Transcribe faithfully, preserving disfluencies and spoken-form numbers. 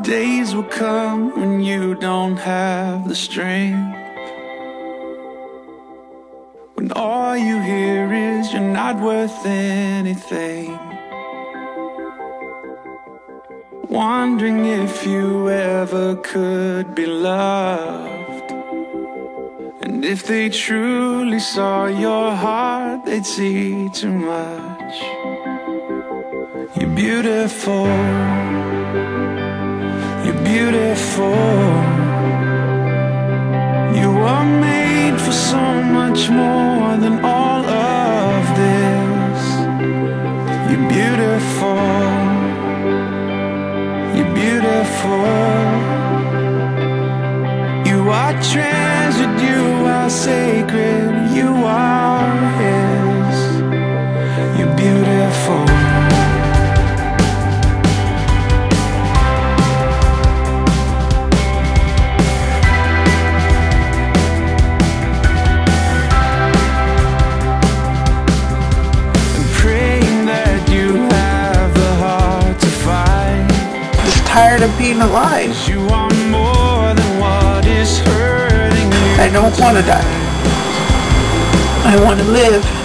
days will come when you don't have the strength, when all you hear is you're not worth anything, wondering if you ever could be loved. And if they truly saw your heart, they'd see too much. You're beautiful, you're beautiful. You are made for so much more than all of this. You're beautiful, you're beautiful. You are treasured, you are sacred, you are His. You're beautiful. Tired of being alive. You are more than what is hurting you. I don't want to die. I want to live.